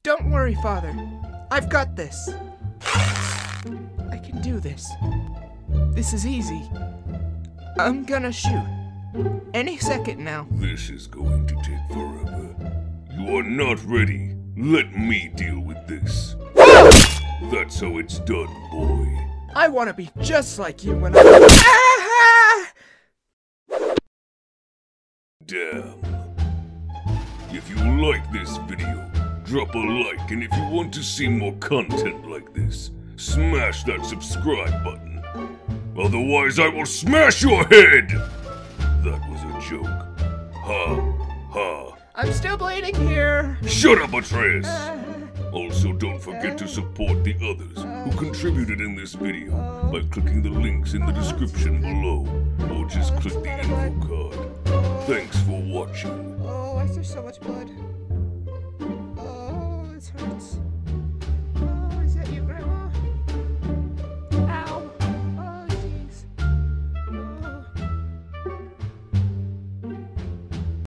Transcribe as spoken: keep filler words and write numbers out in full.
Don't worry, Father. I've got this. I can do this. This is easy. I'm gonna shoot. Any second now. This is going to take forever. You are not ready. Let me deal with this. That's how it's done, boy. I want to be just like you when I... Damn. If you like this video, drop a like, and if you want to see more content like this, smash that subscribe button. Otherwise, I will smash your head! That was a joke. Ha, ha. I'm still bleeding here. Shut up, Atreus! Also, don't forget to support the others who contributed in this video by clicking the links in the description below, or just click the info card. Thanks for watching. Oh, I see so much blood.